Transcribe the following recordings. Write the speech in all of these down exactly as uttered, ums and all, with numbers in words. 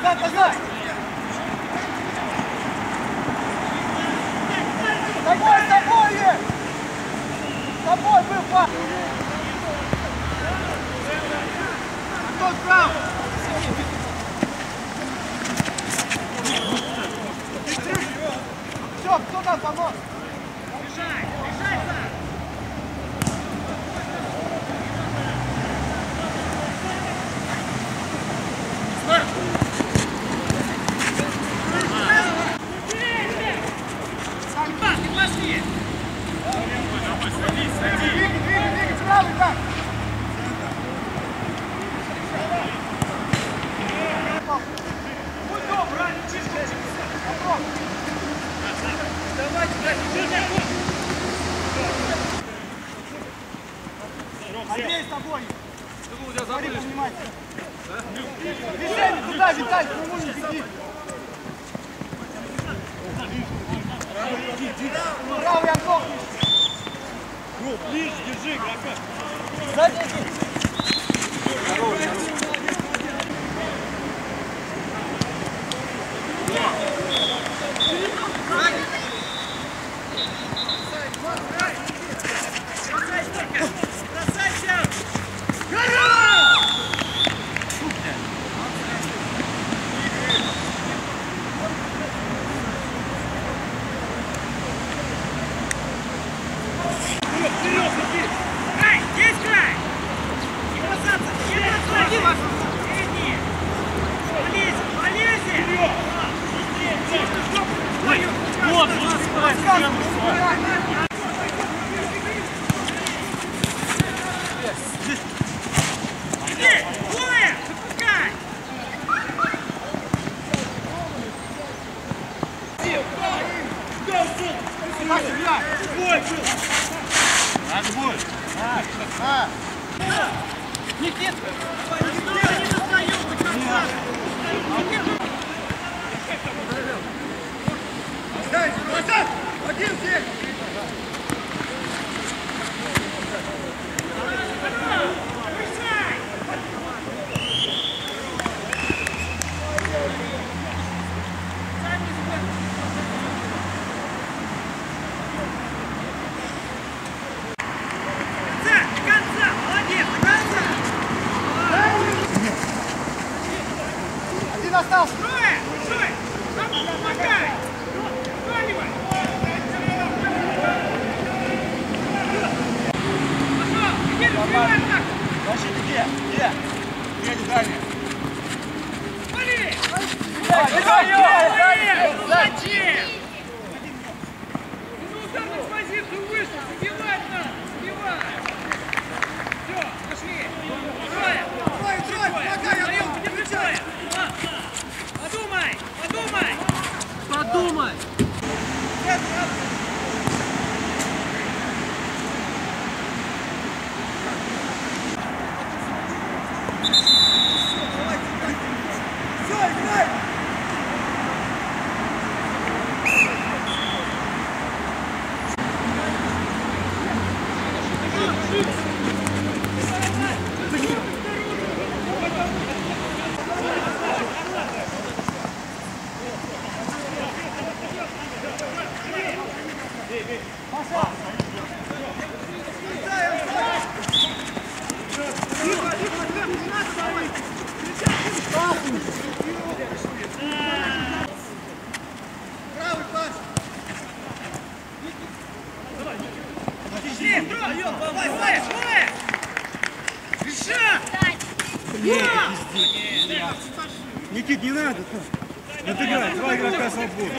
Назад, назад! С тобой, с тобой! С тобой был пас! Антон, справа! Все, кто там помог? Бежай, бежай, Саш! Андрей, с тобой! Смотри повнимательно! Движение туда, Виталь, к нему не беги! Правый, Антон! Ближе, держи, игрока! Сзади иди! Никит! Не достаю! Один здесь! Один остался! Трое! Трое! Помогай! Сваливай! Пошел! Иди, развивай так! Защита где? Где? Где, не дальше? Смотри! Зачем? Зачем? Ну, ударную позицию выше! Забивать надо! Забивать! Все, пошли! Трое! Трое, трое! Помогай! Антон, не трое! Подумай! Подумай! Подумай! Все, играй! Правый пас! Пошли! Давай, давай! Реша! Никит, не надо! Отыграй, два игрока свободы.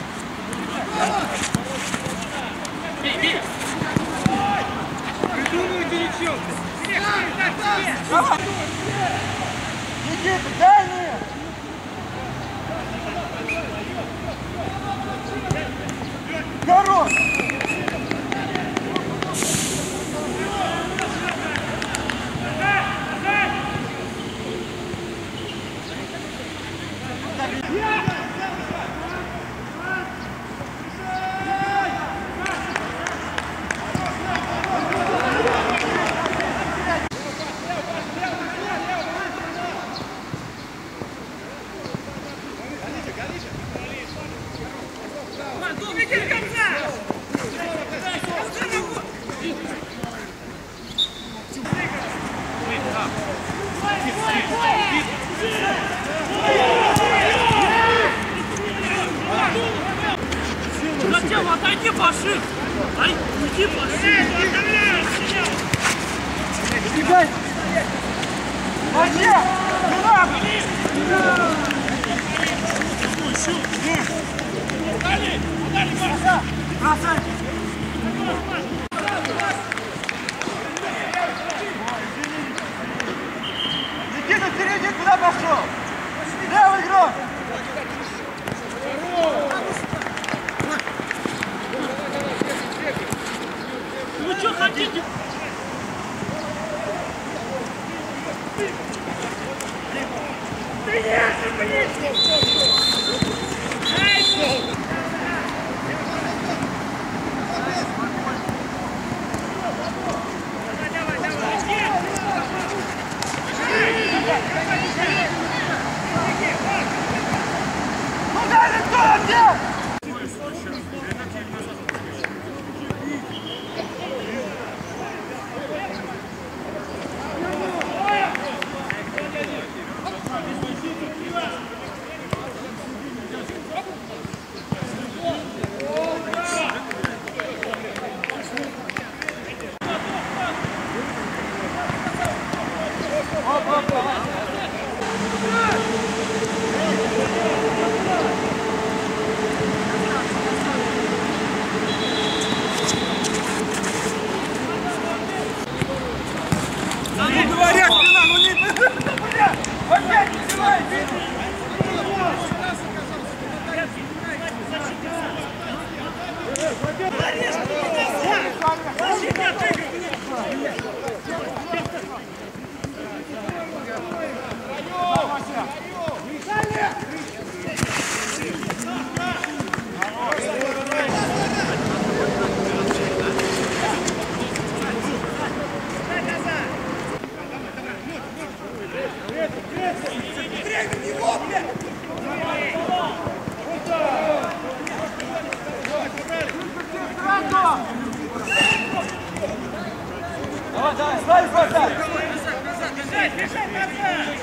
Придумывайте ничего! Никита, дай мне! Хорош! Отойди, Паши! Ай, уйди, Паши! Убегай! Ваня! Туда! Дали! Дали, Паша! Бросай! Никита, впереди куда пошел? Левый игрок! Вы что хотите? Ты нет, блин! Давай, давай! Куда лицо, где? Говорят, спина, ну не... Бля, опять не снимайте! Давай, давай, ставь глаза! Бежать, бежать, назад!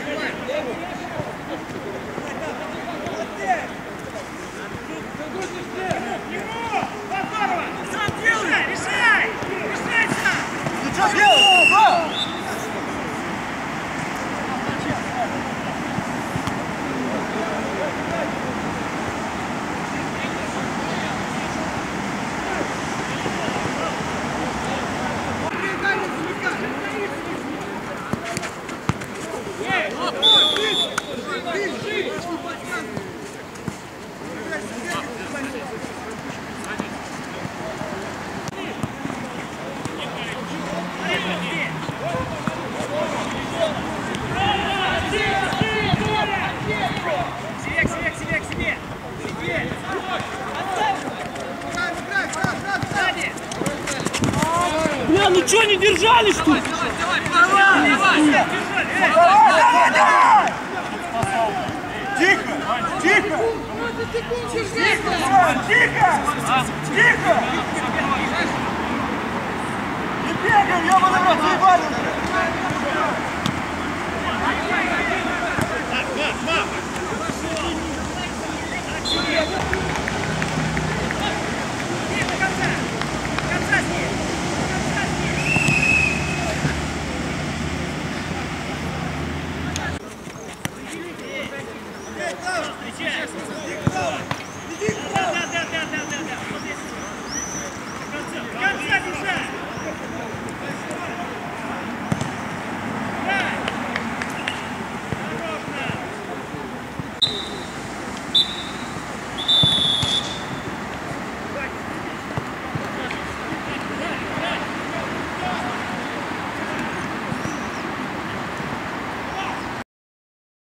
Решай, решай! Решай сам! Ты что делаешь? Бля, ну чё не держались тут? Давай, давай! Давай, давай! Тихо! Тихо! Тихо! Тихо! Тихо!